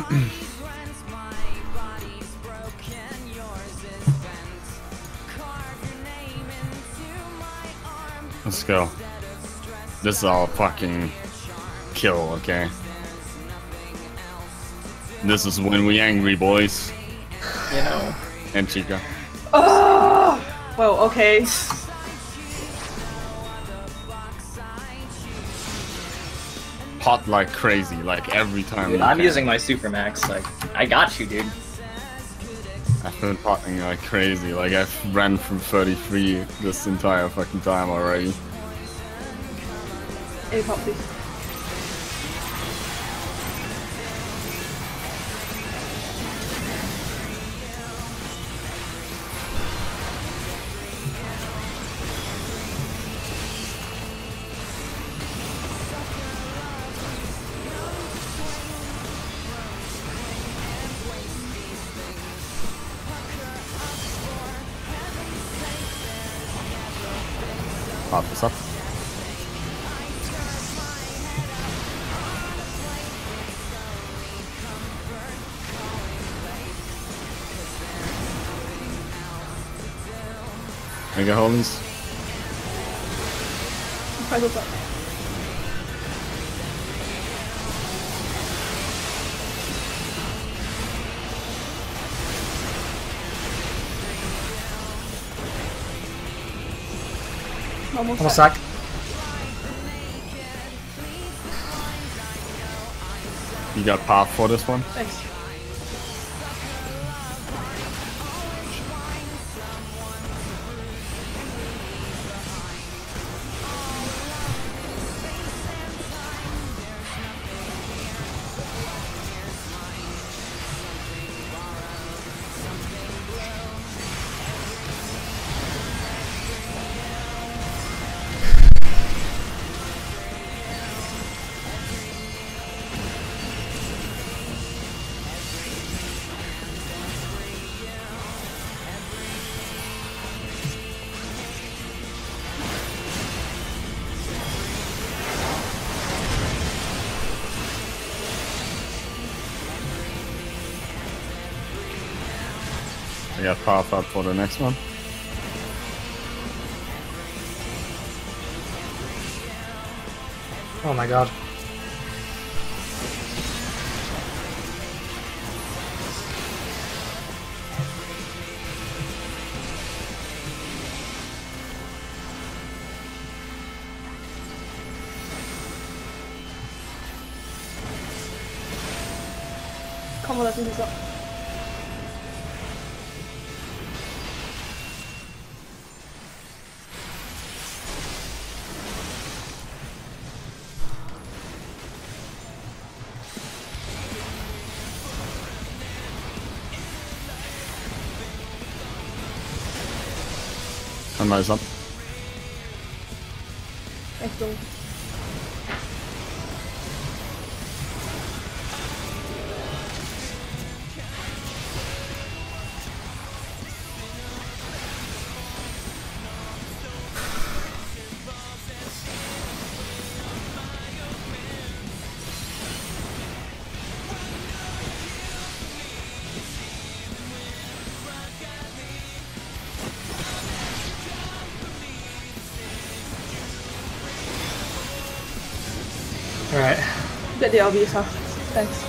Let's go. This is all fucking kill, okay? This is when we angry, boys. You know. And Chica. Oh! Well, okay. Pot like crazy, like every time. Dude, I'm using my super max. Like, I got you, dude. I've been potting like crazy. Like I've ran from 33 this entire fucking time already. A pop, please. Pop this up. Mega holies. Try to up. Almost sack. You got pop for this one? Thanks. I got pop up for the next one. Oh my god. Come on, let's do this up. And those up. Thanks, Bill. Alright. Get the LV, huh? Thanks.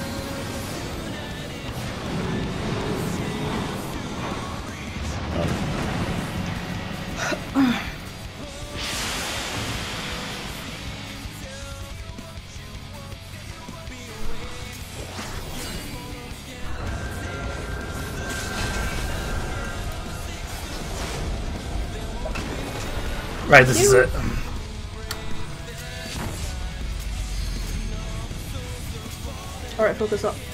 Right, this is it. Alright, focus up.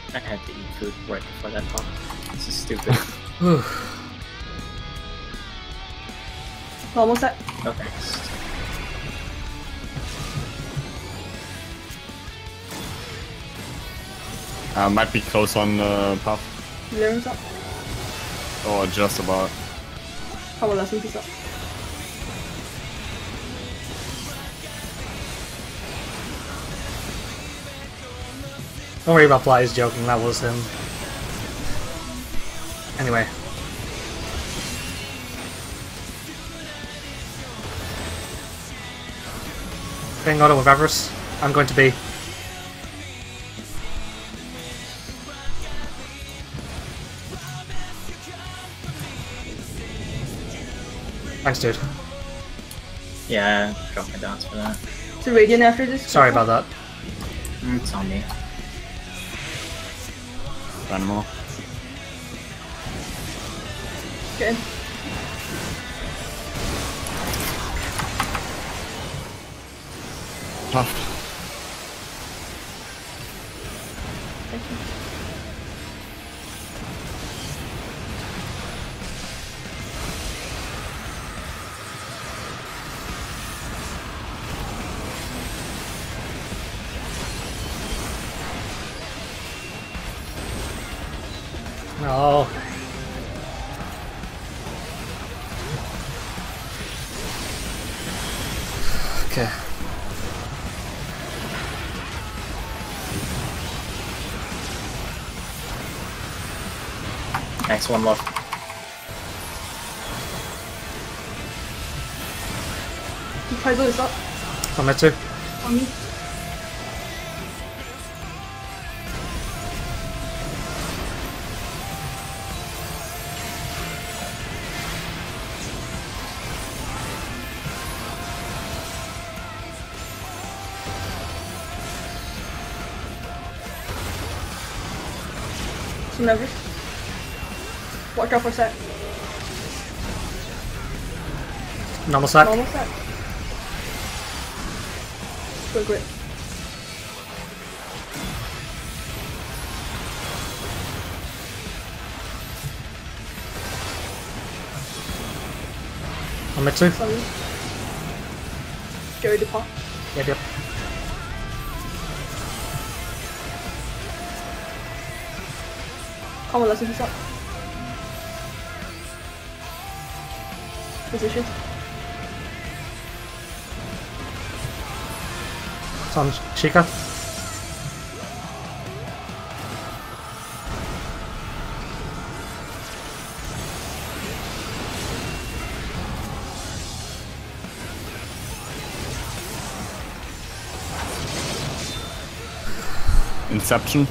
I had to eat food right before that pop. This is stupid. Whew. Normal set. No thanks. Might be close on puff. Lyrics up. Or just about. Convalescence is up. Don't worry about Fly, he's joking, that was him. Anyway. Playing auto with Everest. I'm going to be. Thanks, dude. Yeah, drop my dots for that. It's a Radiant after this. Sorry about that. It's on me. Animal. Get in. Puff. Thank you. No. Okay. Next one left. You try to do this up. On me too. On me. Some levers. Watch out for a set. Normal sack. Normal set. Good grip. On me too. Sorry. Jerry the pop. Yep. Convalescence is up. Position. It's on Chica. Inception.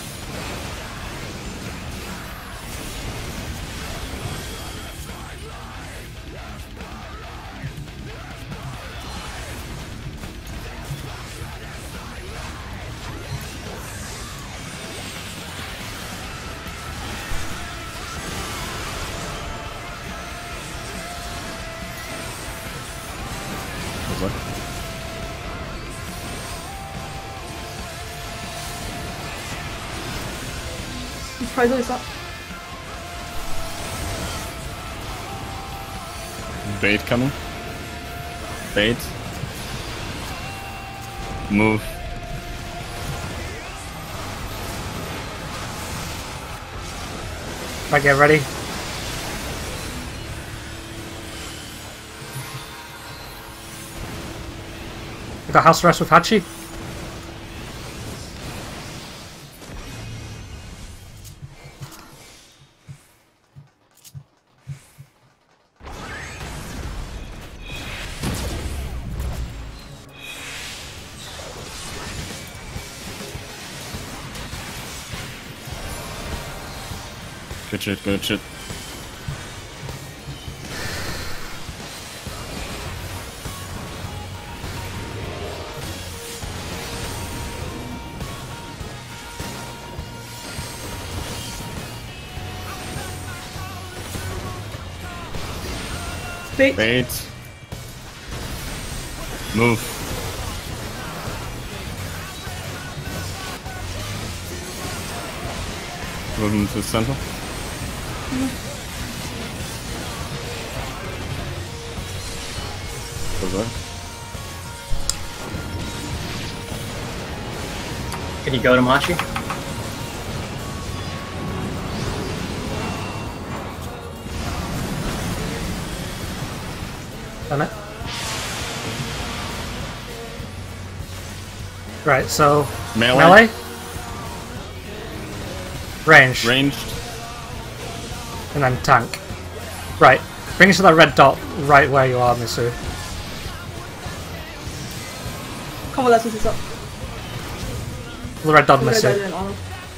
What? You try to do this up. Bait coming. Bait. Move. Right, get ready. We got house arrest with Hachi. Good shit, good shit. Bait. Bait. Move. Move him to center. Over. Can you go to Machi? Done it. Right, so melee? Range. Ranged. And then tank. Right. Bring us to that red dot right where you are, Misu. Convalescence is up. The red dot, Red Misu. dot in honor.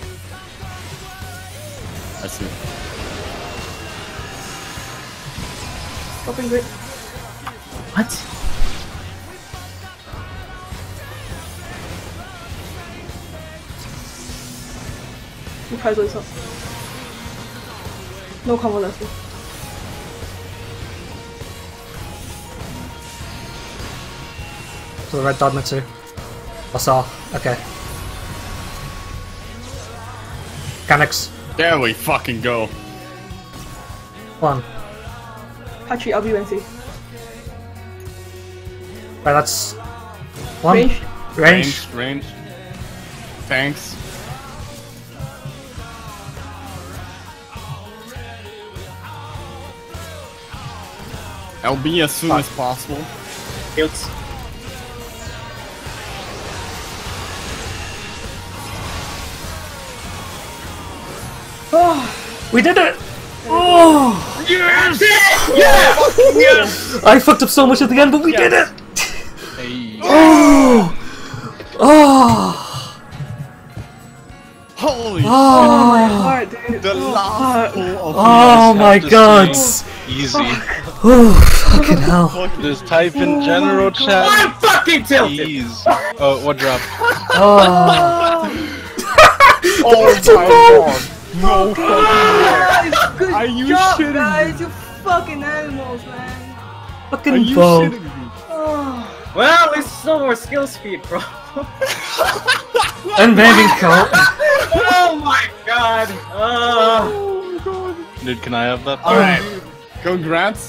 I see. Dropping grit. What? Reprisal is up. No convalescence. To the red dot, Mitsu. I saw. Okay. Mechanics. There we fucking go. One. Patchy, LBUNC. Right, that's one. Range. Range. Ranged. Tanks. LB as soon as possible. Fields. Oh, We did it! Oh! Yes! Yeah! Yes! I fucked up so much at the end, but we did it! Hey. Oh! Oh! Holy oh my heart, dude. The last pull of Oh my god! Easy. Oh, fucking hell. Just type in general chat. I'm fucking tilted! Ease. Oh, what drop? Oh! Oh my god! No fucking Guys, good Are you job, shitting me? guys. You fucking animals, man. Are Fucking you bow. shitting me? Oh. Well, at least still more skill speed, bro. And baby coat. Oh my god! Oh my god. Dude, can I have that? Alright. Congrats.